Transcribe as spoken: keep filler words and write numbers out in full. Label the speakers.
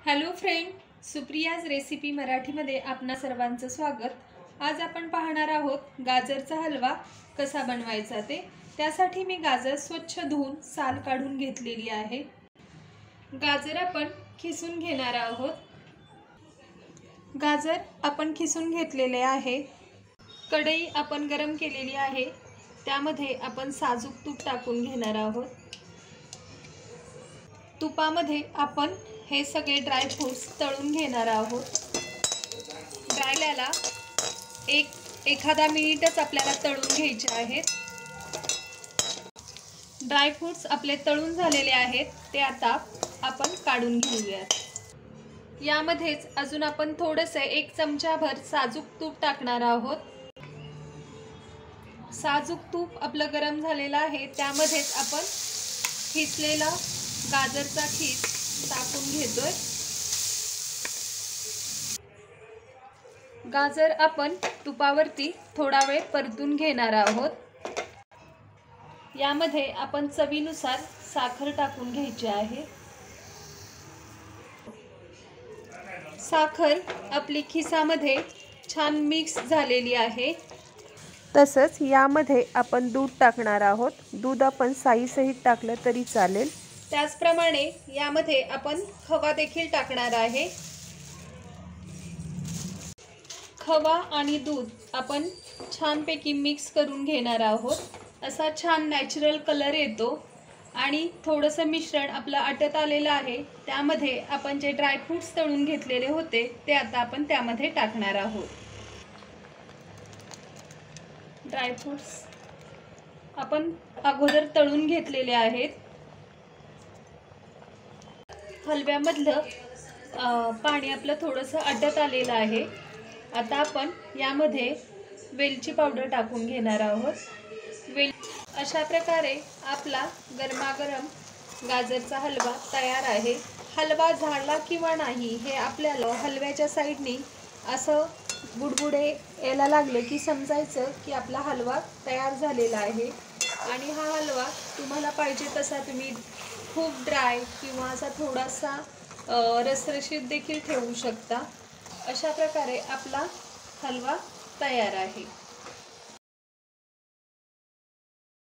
Speaker 1: Hello friend, Supriya's recipe मराठीमध्ये आपणा सर्वांचं स्वागत। आज आपण पाहणार आहोत गाजरचा हलवा कसा बनवायचा ते। त्यासाठी मी गाजर स्वच्छ धुवून साल काढून घेतलेली आहे। गाजर आपण खिसून घेणार आहोत। गाजर आपण खिसून घेतलेले आहे। कढई आपण गरम केलेली आहे, त्यामध्ये आपण साजूक तूप टाकून घेणार आहोत। तुपामध्ये आपण हे सगळे ड्राय फ्रूट्स तळून घेणार आहोत। ड्रायल्याला एक एखादा मिनिटच आपल्याला तळून घ्यायचे आहेत। ड्राय फ्रूट्स आपले तळून झालेले आहेत, ते आता आपण काढून घेऊयात। यामध्येच अजून आपण थोडेसे एक चमचाभर साजूक तूप टाकणार आहोत। साजूक तूप आपलं गरम झालेलं आहे, त्यामध्येच आपण खिसलेला गाजरचा खीस टाकून घेतोय। गाजर आपण तुपावरती थोडा वेळ परतून घेणार आहोत। यामध्ये आपण चवीनुसार साखर टाकून घ्यायची आहे। साखर आपली खिसामध्ये छान मिक्स झालेली आहे।
Speaker 2: तसंच यामध्ये आपण दूध टाकणार आहोत। दूध आपण साईसहित टाकलं तरी चालेल।
Speaker 1: त्याचप्रमाणे यामध्ये आपण खवा देखील टाकणार आहे। खवा आणि दूध आपण छानपैकी मिक्स करून घेणार आहोत। असा छान नॅचरल कलर येतो आणि थोडंसं मिश्रण आपलं आटत आलेलं आहे। त्यामध्ये आपण जे ड्राय फ्रूट्स तळून घेतलेले होते ते आता आपण त्यामध्ये टाकणार आहोत। ड्राय फ्रूट्स आपण अगोदर तळून घेतलेले आहेत। हलव्यामधलं पाणी आपलं थोडंसं आटत आलेलं आहे। आता आपण यामध्ये वेलची पावडर टाकून घेणार आहोत। वेल अशा प्रकारे आपला गरमागरम गाजरचा हलवा तयार आहे। हलवा झाला किंवा नाही हे आपल्याला हलव्याच्या साईडनी असं बुडबुडे यायला लागले की समजायचं की आपला हलवा तयार झालेला आहे। आणि हा हलवा तुम्हाला पाहिजे तसा तुम्ही खूप ड्राय किंवा असा थोडासा रसरशीत देखील ठेवू शकता। अशा प्रकारे आपला हलवा तयार आहे।